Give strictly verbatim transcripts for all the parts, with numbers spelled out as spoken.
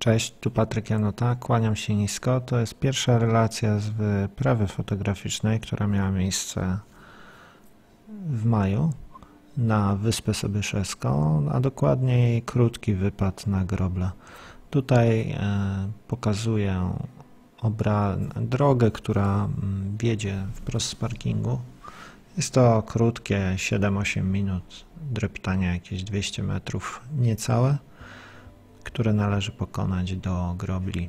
Cześć, tu Patryk Janota, kłaniam się nisko. To jest pierwsza relacja z wyprawy fotograficznej, która miała miejsce w maju na Wyspę Sobieszewską, a dokładniej krótki wypad na Groble. Tutaj e, pokazuję obra drogę, która wiedzie wprost z parkingu. Jest to krótkie siedem osiem minut dreptania, jakieś dwieście metrów niecałe, które należy pokonać do Grobli.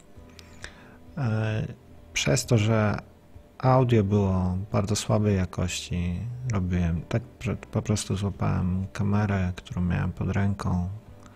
Przez to, że audio było bardzo słabej jakości, robiłem tak, że po prostu złapałem kamerę, którą miałem pod ręką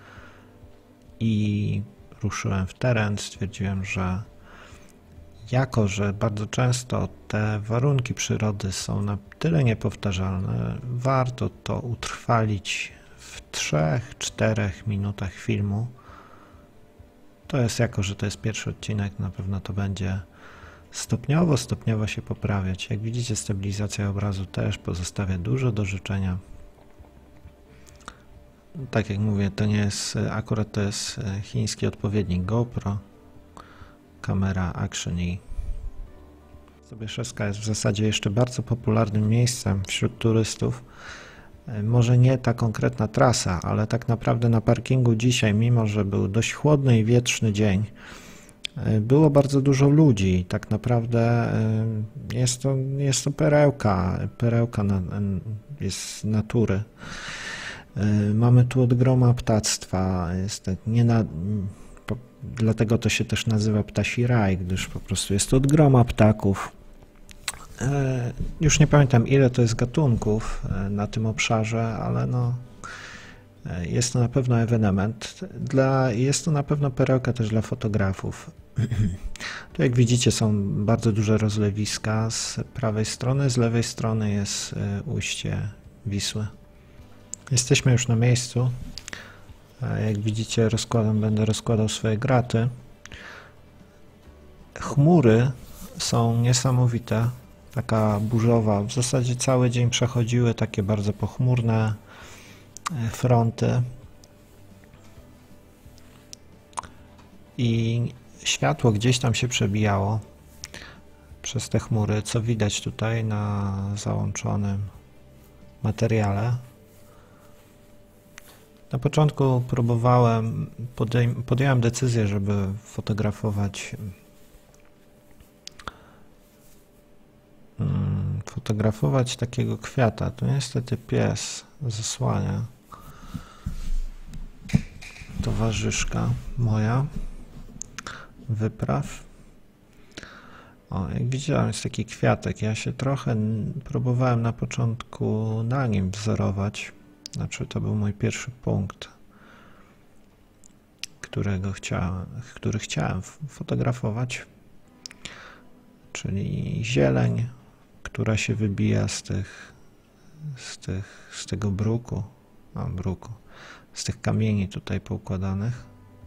i ruszyłem w teren. Stwierdziłem, że jako, że bardzo często te warunki przyrody są na tyle niepowtarzalne, warto to utrwalić w trzech czterech minutach filmu. To jest jako, że to jest pierwszy odcinek, na pewno to będzie stopniowo, stopniowo się poprawiać. Jak widzicie, stabilizacja obrazu też pozostawia dużo do życzenia. Tak jak mówię, to nie jest, akurat to jest chiński odpowiednik GoPro, kamera Action E. Sobieszewska jest w zasadzie jeszcze bardzo popularnym miejscem wśród turystów. Może nie ta konkretna trasa, ale tak naprawdę na parkingu dzisiaj, mimo że był dość chłodny i wietrzny dzień, było bardzo dużo ludzi. Tak naprawdę jest to, jest to perełka, perełka na, jest natury. Mamy tu od groma ptactwa, jest tak nie na, po, dlatego to się też nazywa ptasi raj, gdyż po prostu jest to od groma ptaków. Już nie pamiętam, ile to jest gatunków na tym obszarze, ale no, jest to na pewno ewenement. Dla, jest to na pewno perełka też dla fotografów. Tu jak widzicie, są bardzo duże rozlewiska z prawej strony, z lewej strony jest ujście Wisły. Jesteśmy już na miejscu. Jak widzicie, rozkładam, będę rozkładał swoje graty. Chmury są niesamowite. Taka burzowa, w zasadzie cały dzień przechodziły takie bardzo pochmurne fronty i światło gdzieś tam się przebijało przez te chmury, co widać tutaj na załączonym materiale. Na początku próbowałem, podejm podjąłem decyzję, żeby fotografować fotografować takiego kwiata. Tu niestety pies zasłania. Towarzyszka moja wypraw. O, jak widziałem, jest taki kwiatek. Ja się trochę próbowałem na początku na nim wzorować. Znaczy, to był mój pierwszy punkt, którego chciałem, który chciałem fotografować. Czyli zieleń, która się wybija z tych, z tych, z tego bruku, a bruku, z tych kamieni tutaj poukładanych.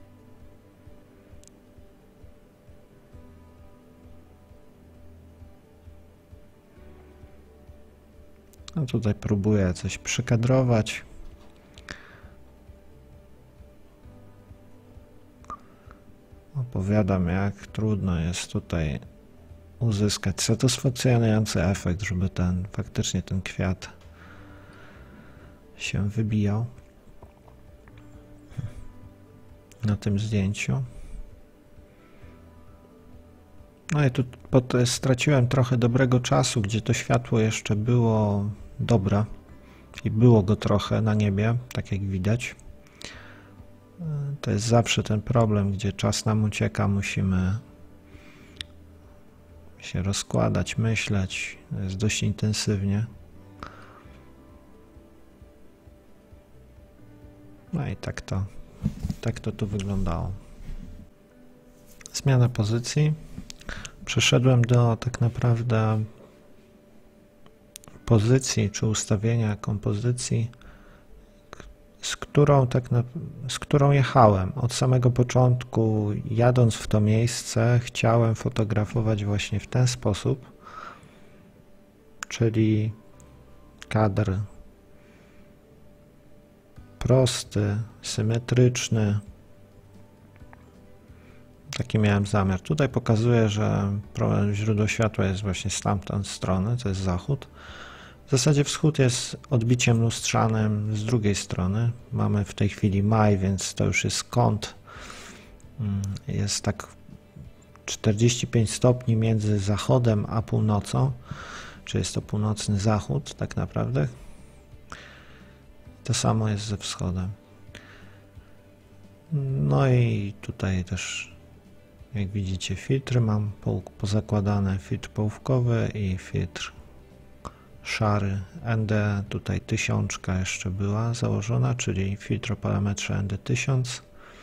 No tutaj próbuję coś przykadrować. Opowiadam, jak trudno jest tutaj uzyskać satysfakcjonujący efekt, żeby ten faktycznie ten kwiat się wybijał na tym zdjęciu. No i tu straciłem trochę dobrego czasu, gdzie to światło jeszcze było dobre i było go trochę na niebie, tak jak widać. To jest zawsze ten problem, gdzie czas nam ucieka, musimy się rozkładać, myśleć, jest dość intensywnie. No i tak to, tak to tu wyglądało. Zmiana pozycji. Przeszedłem do tak naprawdę pozycji czy ustawienia kompozycji, z którą, tak na, z którą jechałem. Od samego początku, jadąc w to miejsce, chciałem fotografować właśnie w ten sposób, czyli kadr prosty, symetryczny, Taki miałem zamiar. Tutaj pokazuję, że źródło światła jest właśnie z tamtej strony, to jest zachód. W zasadzie wschód jest odbiciem lustrzanym z drugiej strony. Mamy w tej chwili maj, więc to już jest kąt. Jest tak czterdzieści pięć stopni między zachodem a północą. Czy jest to północny zachód tak naprawdę? To samo jest ze wschodem. No i tutaj też, jak widzicie, filtry mam pozakładane, filtr połówkowy i filtr szary. N D tutaj tysiączka jeszcze była założona, czyli filtr o parametrze N D tysiąc.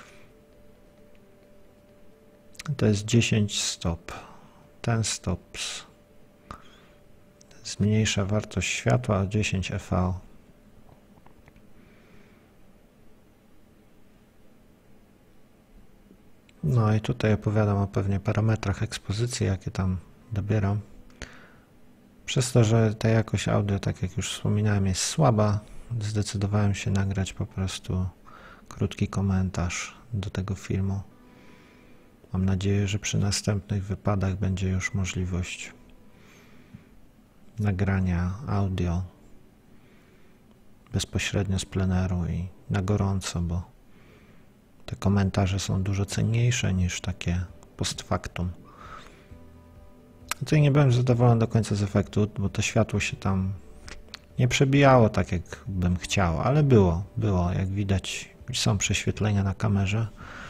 To jest dziesięć stop. Ten stops zmniejsza wartość światła o dziesięć E V. No i tutaj opowiadam o pewnie parametrach ekspozycji, jakie tam dobieram. Przez to, że ta jakość audio, tak jak już wspominałem, jest słaba, zdecydowałem się nagrać po prostu krótki komentarz do tego filmu. Mam nadzieję, że przy następnych wypadach będzie już możliwość nagrania audio bezpośrednio z pleneru i na gorąco, bo te komentarze są dużo cenniejsze niż takie post factum. Tutaj nie byłem zadowolony do końca z efektu, bo to światło się tam nie przebijało tak, jak bym chciał, ale było, było, jak widać, są prześwietlenia na kamerze.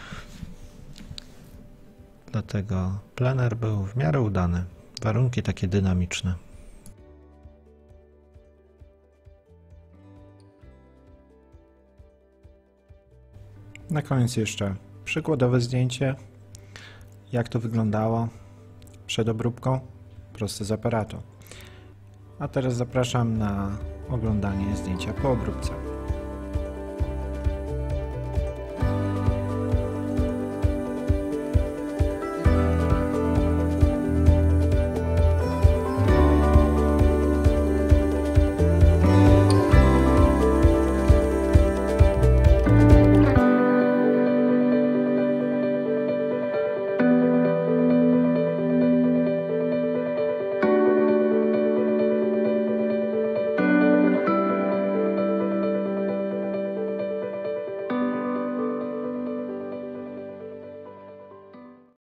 Dlatego plener był w miarę udany. Warunki takie dynamiczne. Na koniec jeszcze przykładowe zdjęcie, jak to wyglądało przed obróbką, proste z aparatu. A teraz zapraszam na oglądanie zdjęcia po obróbce.